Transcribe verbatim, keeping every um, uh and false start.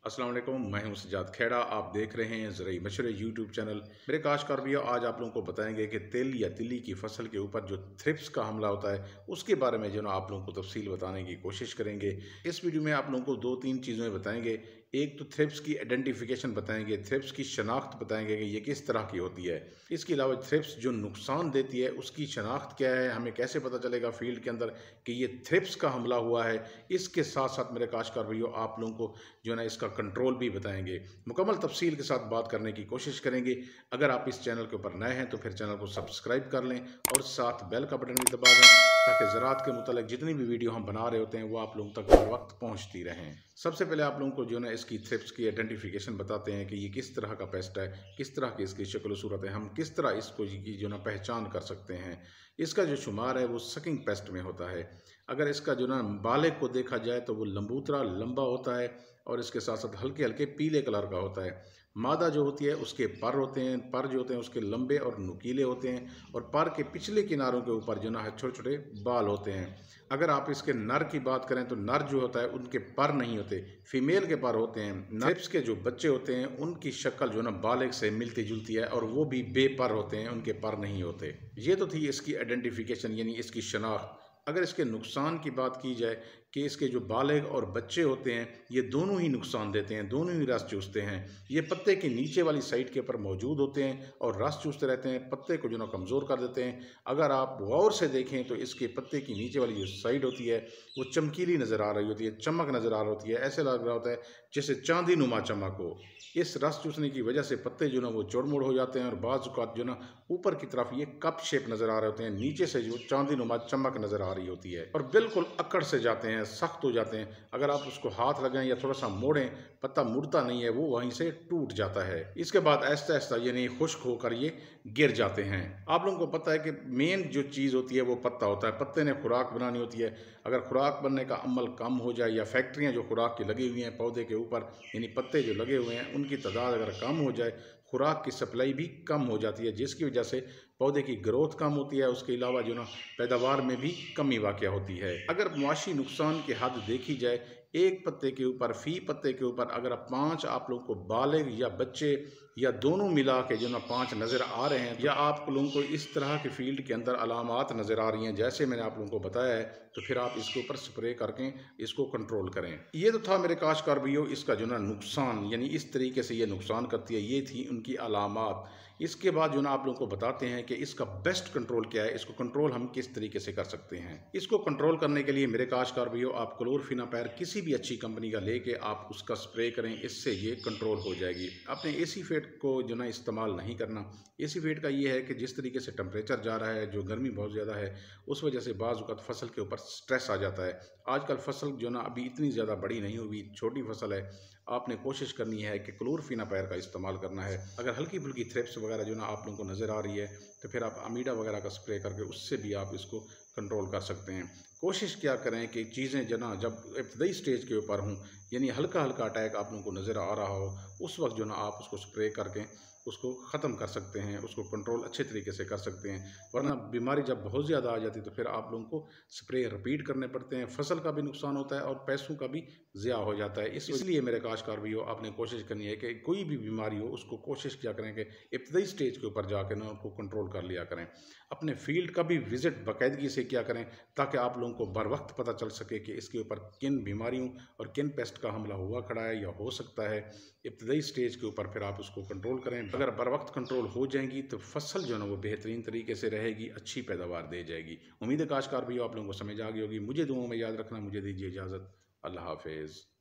अस्सलाम वालेकुम, मैं हूं सजाद खेड़ा। आप देख रहे हैं ज़राई मशरे यूट्यूब चैनल। मेरे काश्तकार भैया, आज आप लोगों को बताएंगे कि तिल या तिली की फसल के ऊपर जो थ्रिप्स का हमला होता है उसके बारे में जो ना आप लोगों को तफसील बताने की कोशिश करेंगे। इस वीडियो में आप लोगों को दो तीन चीज़ें बताएंगे। एक तो थ्रिप्स की आइडेंटिफिकेशन बताएंगे, थ्रिप्स की शनाख्त बताएंगे कि ये किस तरह की होती है। इसके अलावा थ्रिप्स जो नुकसान देती है उसकी शनाख्त क्या है, हमें कैसे पता चलेगा फील्ड के अंदर कि ये थ्रिप्स का हमला हुआ है। इसके साथ साथ मेरे काश्तकार भैया, आप लोगों को जो है ना इसका कंट्रोल भी बताएंगे। मुकम्मल तफसील के साथ बात करने की कोशिश करेंगे। अगर आप इस चैनल के ऊपर नए हैं तो फिर चैनल को सब्सक्राइब कर लें और साथ बेल का बटन भी दबा दें ताकि ज़राअत के मुतालिक जितनी भी वीडियो हम बना रहे होते हैं वो आप लोगों तक हर वक्त पहुंचती रहें। सबसे पहले आप लोगों को जो है ना इसकी थ्रिप्स की आइडेंटिफिकेशन बताते हैं कि ये किस तरह का पेस्ट है, किस तरह की इसकी शक्ल सूरत है, हम किस तरह इसको की जो ना पहचान कर सकते हैं। इसका जो शुमार है वो सकिंग पेस्ट में होता है। अगर इसका जो ना बालेग को देखा जाए तो वो लंबूतरा लंबा होता है और इसके साथ साथ हल्के हल्के पीले कलर का होता है। मादा जो होती है उसके पर होते हैं, पर जो होते हैं उसके लंबे और नुकीले होते हैं और पर के पिछले किनारों के ऊपर जो ना छोटे छोटे बाल होते हैं। अगर आप इसके नर की बात करें तो नर जो होता है उनके पर नहीं होते, फीमेल के पर होते हैं। थ्रिप्स के जो बच्चे होते हैं उनकी शक्ल जो ना बालेग से मिलती जुलती है और वो भी बेपर होते हैं, उनके पर नहीं होते। ये तो थी इसकी आइडेंटिफिकेशन यानी इसकी शनाख्त। अगर इसके नुकसान की बात की जाए कि इसके जो बालेग और बच्चे होते हैं ये दोनों ही नुकसान देते हैं, दोनों ही रस चूसते हैं। ये पत्ते की नीचे वाली साइड के ऊपर मौजूद होते हैं और रस चूसते रहते हैं, पत्ते को जो ना कमज़ोर कर देते हैं। अगर आप गौर से देखें तो इसके पत्ते की नीचे वाली जो साइड होती है वो चमकीली नज़र आ रही होती है, चमक नज़र आ रही होती है, ऐसे लग रहा होता है जैसे चांदी नुमा चमक हो। इस रस चूसने की वजह से पत्ते जो ना वो चौड़-मुड़ हो जाते हैं और बाज़ औक़ात जो ना ऊपर की तरफ ये कप शेप नज़र आ रहे होते हैं, नीचे से जो चांदी नुमा चमक नज़र आ रही होती है और बिल्कुल अकड़ से जाते हैं, सख्त हो जाते हैं। अगर आप उसको हाथ लगाएं या थोड़ा सा मोड़ें, पत्ता मुड़ता नहीं है, वो वहीं से टूट जाता है। इसके बाद आहिस्ता आहिस्ता यानी खुश्क होकर ये गिर जाते हैं। आप लोगों को पता है कि मेन जो चीज़ होती है वो पत्ता होता है। पत्ते ने खुराक बनानी होती है। अगर खुराक बनने का अमल कम हो जाए या फैक्ट्रियाँ जो खुराक की लगी हुई हैं पौधे के ऊपर यानी पत्ते जो लगे हुए हैं उनकी तादाद अगर कम हो जाए, खुराक की सप्लाई भी कम हो जाती है, जिसकी वजह से पौधे की ग्रोथ कम होती है। उसके अलावा जो ना पैदावार में भी कमी वाक़या होती है। अगर मुआशी नुकसान की हद देखी जाए, एक पत्ते के ऊपर फी पत्ते के ऊपर अगर आप पाँच आप लोगों को बालेग या बच्चे या दोनों मिला के जो ना पाँच नज़र आ रहे हैं या आप लोगों को इस तरह के फील्ड के अंदर अलामात नज़र आ रही हैं जैसे मैंने आप लोगों को बताया है, तो फिर आप इसके ऊपर स्प्रे करके इसको कंट्रोल करें। ये तो था मेरे काश्तकार भैया इसका जो ना नुकसान, यानी इस तरीके से ये नुकसान करती है, ये थी उनकी अलामात। इसके बाद जो ना आप लोगों को बताते हैं कि इसका बेस्ट कंट्रोल क्या है, इसको कंट्रोल हम किस तरीके से कर सकते हैं। इसको कंट्रोल करने के लिए मेरे काश्तकार भैया आप क्लोरफिनापैर किसी भी अच्छी कंपनी का लेके आप उसका स्प्रे करें, इससे ये कंट्रोल हो जाएगी। आपने एसी फेट को जो ना इस्तेमाल नहीं करना। एसी फेट का ये है कि जिस तरीके से टेम्परेचर जा रहा है, जो गर्मी बहुत ज़्यादा है, उस वजह से बाज़ औक़ात फसल के ऊपर स्ट्रेस आ जाता है। आजकल फसल जो ना अभी इतनी ज़्यादा बड़ी नहीं हुई, छोटी फसल है। आपने कोशिश करनी है कि क्लोरफिनापैर का इस्तेमाल करना है। अगर हल्की फुल्की थ्रिप्स वगैरह जो ना आप लोगों को नज़र आ रही है तो फिर आप अमीडा वगैरह का स्प्रे करके उससे भी आप इसको कंट्रोल कर सकते हैं। कोशिश क्या करें कि चीज़ें जना जब इब्तदाई स्टेज के ऊपर हों, यानी हल्का हल्का अटैक आप लोगों को नज़र आ रहा हो, उस वक्त जो ना आप उसको स्प्रे करके उसको ख़त्म कर सकते हैं, उसको कंट्रोल अच्छे तरीके से कर सकते हैं। वरना बीमारी जब बहुत ज़्यादा आ जाती है तो फिर आप लोगों को स्प्रे रिपीट करने पड़ते हैं, फसल का भी नुकसान होता है और पैसों का भी ज़िया हो जाता है। इस इसलिए मेरे काश्तकार भैया आपने कोशिश करनी है कि कोई भी बीमारी हो उसको कोशिश क्या करें कि इब्तदाई स्टेज के ऊपर जाकर ना उनको कंट्रोल कर लिया करें। अपने फील्ड का भी विज़िट बाकायदगी से क्या करें ताकि आप लोगों को बर वक्त पता चल सके कि इसके ऊपर किन बीमारियों और किन पेस्ट का हमला हुआ खड़ा है या हो सकता है। इब्तदाई स्टेज के ऊपर फिर आप उसको कंट्रोल करें। अगर बर वक्त कंट्रोल हो जाएंगी तो फसल जो है ना वो बेहतरीन तरीके से रहेगी, अच्छी पैदावार दे जाएगी। उम्मीद है काश्तकार भैया आप लोगों को समझ आ गई होगी। मुझे दुआओं में याद रखना। मुझे दीजिए इजाज़त। अल्लाह हाफिज़।